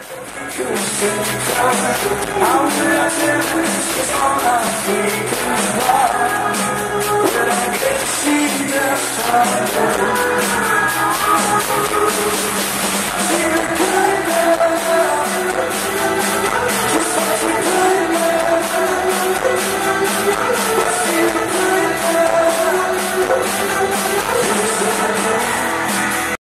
How did I tell this is all I see?